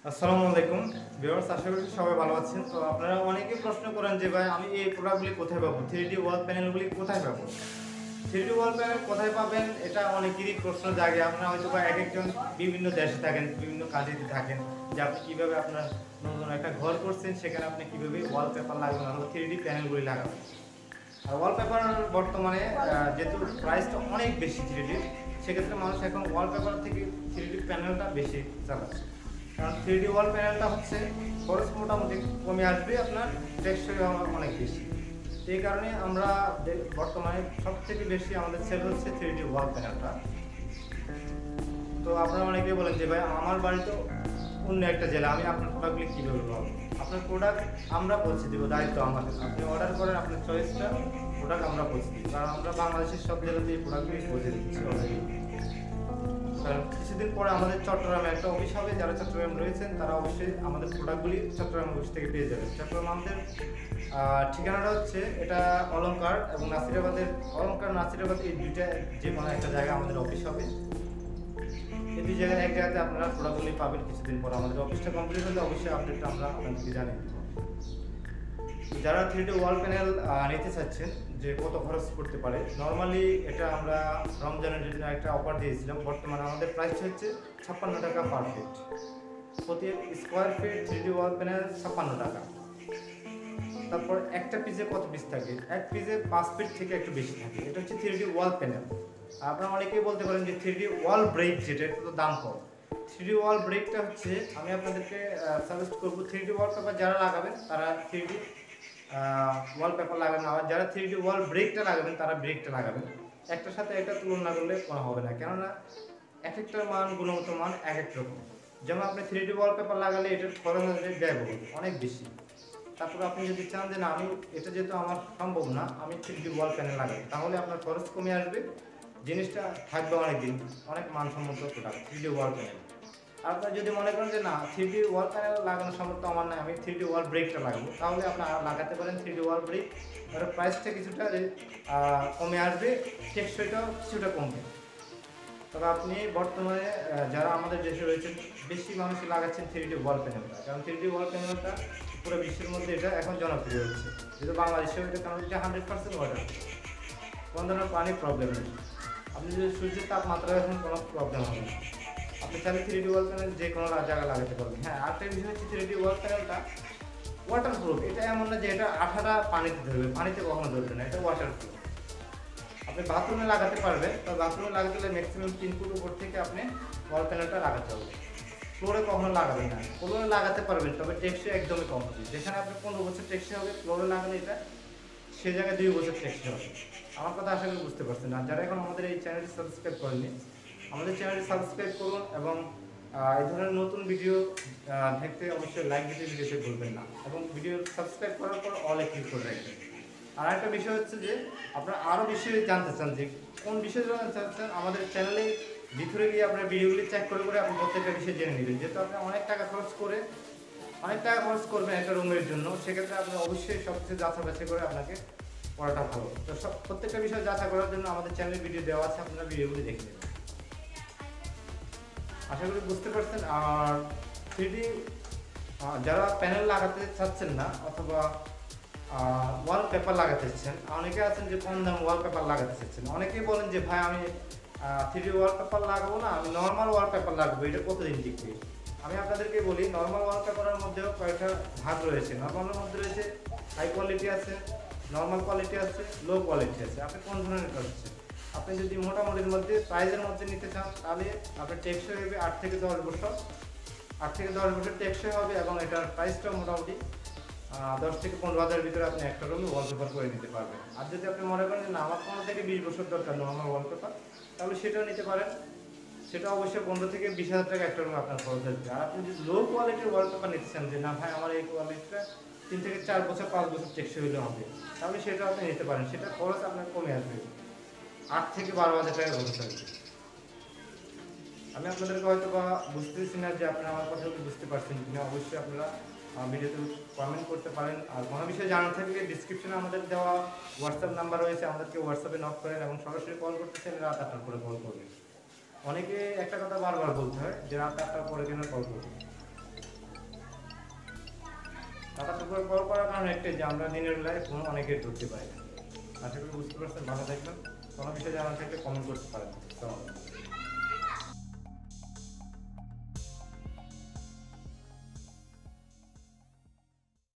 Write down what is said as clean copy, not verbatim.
আসসালামু আলাইকুম ভিউয়ার্স, আশা করি সবাই ভালো আছেন। তো আপনারা অনেকেই প্রশ্ন করেন যে ভাই আমি এই প্রোডাক্টগুলি কোথায় পাবো, 3D ওয়াল প্যানেলগুলি কোথায় পাবো। 3D ওয়াল প্যানেল কোথায় পাবেন এটা অনেকেরই প্রশ্ন জাগে। আপনারা হয়তো বা এক একজন বিভিন্ন দেশে থাকেন, বিভিন্ন কাজে থাকেন, যে আপনি কীভাবে আপনার নতুন একটা ঘর করছেন, সেখানে আপনি কীভাবে ওয়ালপেপার লাগাবেন অথবা 3D প্যানেলগুলি লাগাবেন। আর ওয়ালপেপার বর্তমানে যেহেতু প্রাইসটা অনেক বেশি 3D, সেক্ষেত্রে মানুষ এখন ওয়ালপেপার থেকে 3D প্যানেলটা বেশি চালাচ্ছে। কারণ 3D ওয়াল প্যানেলটা হচ্ছে খরচ মোটামুটি কমে আসবে, আপনার টেকসই অনেক বেশি। এই কারণে আমরা বর্তমানে সবথেকে বেশি আমাদের সেল হচ্ছে 3D ওয়াল প্যানেলটা। তো আপনারা অনেকেই বলেন যে ভাই আমার বাড়ি তো অন্য একটা জেলা, আমি আপনার প্রোডাক্টগুলি কীভাবে পাবো। আপনার প্রোডাক্ট আমরা পৌঁছে দেবো, দায়িত্ব আমাদের। আপনি অর্ডার করেন, আপনার চয়েসটা প্রোডাক্ট আমরা পৌঁছে দিই, কারণ আমরা বাংলাদেশের সব জেলাতে এই প্রোডাক্টগুলি পৌঁছে দিচ্ছি অলরেডি। কারণ কিছুদিন পরে আমাদের চট্টগ্রামে একটা অফিস হবে, যারা চট্টগ্রাম রয়েছেন তারা অবশ্যই আমাদের প্রোডাক্টগুলি চট্টগ্রাম অফিস থেকে পেয়ে যাবেন। চট্টগ্রাম আমাদের ঠিকানাটা হচ্ছে এটা অলংকার এবং নাসিরাবাদের, অলংকার নাসিরাবাদ এই দুইটা যে কোনো একটা জায়গায় আমাদের অফিস হবে। এই দুই জায়গায় এক জায়গাতে আপনারা প্রোডাক্টগুলি পাবেন। কিছুদিন পর আমাদের অফিসটা কমপ্লিট হলে অবশ্যই আপডেটটা আমরা আপনাদেরকে জানিয়ে দেবো। যারা 3D ওয়াল প্যানেল নিতে চাচ্ছেন যে কত খরচ করতে পারে, নর্মালি এটা আমরা রমজানের জন্য একটা অফার দিয়েছিলাম। বর্তমানে আমাদের প্রাইস হচ্ছে 56 টাকা পার ফিট, প্রতি square feet 3D wall panel 56 টাকা। তারপর একটা পিসে কত পিস থাকে, এক পিসে 5 ফিট থেকে একটু বেশি থাকে। এটা হচ্ছে 3D ওয়াল প্যানেল। আপনারা অনেকেই বলতে পারেন যে 3D ওয়াল ব্রেক, যেটা এটা তো দাম কম। 3D ওয়াল ব্রেকটা হচ্ছে আমি আপনাদেরকে সাজেস্ট করবো, 3D ওয়ালপেপার যারা লাগাবেন তারা 3D ওয়ালপেপার লাগাবেন, আবার যারা 3D ওয়াল ব্রেকটা লাগাবেন তারা ব্রেকটা লাগাবেন। একটার সাথে একটা তুলনা করলে কোনো হবে না, কেননা এক একটা মান, গুণগত মান এক এক রকম। যেমন আপনি 3D ওয়ালপেপার লাগালে এটার খরচ আসবে ব্যয়বহুল অনেক বেশি। তারপর আপনি যদি চান যে না আমি এটা যেহেতু আমার সম্ভব না, আমি 3D ওয়াল প্যানেল লাগাই, তাহলে আপনার খরচ কমে আসবে, জিনিসটা থাকবে অনেক দিন, অনেক মানসম্মত প্রোডাক্ট 3D ওয়াল প্যানেল। আর আপনার যদি মনে করেন যে না 3D ওয়াল প্যানেল লাগানোর সামর্থ্য আমার নাই, আমি 3D ওয়াল ব্রেকটা লাগাবো, তাহলে আপনারা লাগাতে পারেন 3D ওয়াল ব্রেক। এর প্রাইসটা কিছুটা কমে আসবে, টেকসইটাও কিছুটা কমবে। তবে আপনি বর্তমানে যারা আমাদের দেশে রয়েছেন বেশি মানুষই লাগাচ্ছেন 3D ওয়াল প্যানেলটা, কারণ 3D ওয়াল প্যানেলটা পুরো বিশ্বের মধ্যে এটা এখন জনপ্রিয় হচ্ছে। যেহেতু বাংলাদেশেও এটা, কারণ এটা 100% ওয়াটার, কোনো ধরনের পানির প্রবলেম নেই। আপনি যদি সূর্যের তাপমাত্রা রাখেন কোনো প্রবলেম হবে না। আপনি চাইলে 3D ওয়াল প্যানেল যে কোনো জায়গায় লাগাতে পারবেন। হ্যাঁ, আরেকটা বিষয় হচ্ছে 3D ওয়াল প্যানেলটা ওয়াটার প্রুফ। এটা এমন না যে এটা আঠাটা পানিতে ধরবে, পানিতে কখনো ধরবে না, এটা ওয়াটার প্রুফ। আপনি বাথরুমে লাগাতে পারবেন, তবে বাথরুমে লাগাতে হলে ম্যাক্সিমাম 3 ফুট উপর থেকে আপনি ওয়াল প্যানেলটা লাগাতে হবে। ফ্লোরে কখনো লাগাবেন না। ফ্লোরে লাগাতে পারবেন, তবে টেকসই একদমই কম হবে। যেখানে আপনি 15 বছর টেকসই হবে, ফ্লোরে লাগালে এটা সে জায়গায় 2 বছর টেকসই হবে। আমার কথা আশা করি বুঝতে পারছেন। আর যারা এখন আমাদের এই চ্যানেলটি সাবস্ক্রাইব করেননি, আমাদের চ্যানেলটি সাবস্ক্রাইব করুন এবং এই ধরনের নতুন ভিডিও দেখতে অবশ্যই লাইক দিতে ভিডিওতে ভুলবেন না, এবং ভিডিও সাবস্ক্রাইব করার পর অলে ক্লিক করে রাখবেন। আর একটা বিষয় হচ্ছে যে আপনারা আরও বিষয়ে জানতে চান, যে কোন বিষয়ে জানতে চান, আমাদের চ্যানেলে ভিতরে গিয়ে আপনার ভিডিওগুলি চেক করে করে আপনি প্রত্যেকটা বিষয় জেনে নেবেন। যেহেতু আপনি অনেক টাকা খরচ করবেন একটা রুমের জন্য, সেক্ষেত্রে আপনি অবশ্যই সব কিছু যাচাই বাছাই করে আপনাকে করাটা ভালো। তো প্রত্যেকটা বিষয় যাচাই করার জন্য আমাদের চ্যানেলে ভিডিও দেওয়া আছে, আপনারা ভিডিওগুলি দেখে নেবেন। আশা করি বুঝতে পারছেন। আর 3D যারা প্যানেল লাগাতে চাচ্ছেন না অথবা ওয়ালপেপার লাগাতে চাচ্ছেন, অনেকে আছেন যে কম দাম ওয়ালপেপার লাগাতে চাচ্ছেন। অনেকেই বলেন যে ভাই আমি 3D ওয়ালপেপার লাগাবো না, আমি নর্মাল ওয়ালপেপার লাগবো, এটা কতদিন টিকবে। আমি আপনাদেরকে বলি, নর্মাল ওয়ালপেপারের মধ্যেও কয়েকটা ভাগ রয়েছে। নর্মালের মধ্যে রয়েছে হাই কোয়ালিটি আছে, নর্মাল কোয়ালিটি আছে, লো কোয়ালিটি আছে। আপনি কোন ধরনের করছেন? আপনি যদি মোটামুটির মধ্যে প্রাইজের মধ্যে নিতে চান, তাহলে আপনার টেকসই হবে 8 থেকে 10 বছর, 8 থেকে 10 বছর টেকসই হবে, এবং এটার প্রাইসটাও মোটামুটি 10 থেকে 15 হাজারের ভিতরে আপনি একটা রুমে ওয়ালপেপার করে নিতে পারবেন। আর যদি আপনি মনে করেন যে না আমার 15 থেকে 20 বছর দরকার নর্মাল ওয়ালপেপার, তাহলে সেটাও নিতে পারেন। সেটা অবশ্যই 15 থেকে 20 হাজার টাকা একটা রুমে আপনার খরচ আসবে। আর আপনি যদি লো কোয়ালিটির ওয়ালপেপার নিতে চান, যে না ভাই আমার এই কোয়ালিটিটা 3 থেকে 4 বছর 5 বছর টেকসই হলে হবে, তাহলে সেটা আপনি নিতে পারেন। সেটা খরচ আপনার কমে আসবে, 8 থেকে 12 হাজার টাকা খরচ আসবে। আমি আপনাদেরকে হয়তো বা বুঝতেছি না যে আপনারা আমার কথাগুলো বুঝতে পারছেন কিনা। অবশ্যই আপনারা ভিডিওতে কমেন্ট করতে পারেন। আর কোনো বিষয়ে জানার থাকলে ডিসক্রিপশনে আমাদের দেওয়া হোয়াটসঅ্যাপ নাম্বার রয়েছে, আমাদেরকে হোয়াটসঅ্যাপে নক করেন, এবং সরাসরি কল করতে চাইলে রাত 8টার পরে কল করবেন। অনেকে একটা কথা বারবার বলতে হয় যে রাত 8টার পরে কেন কল করবেন। টাটা সুপার কল করার কারণ একটাই যে আমরা দিনের বেলায় ফোন অনেকের ধরতে পারি না। আশা করি বুঝতে পারছেন। ভালো থাকবেন। কোনো বিষয়ে জানার থাকলে কমেন্ট করতে পারেন।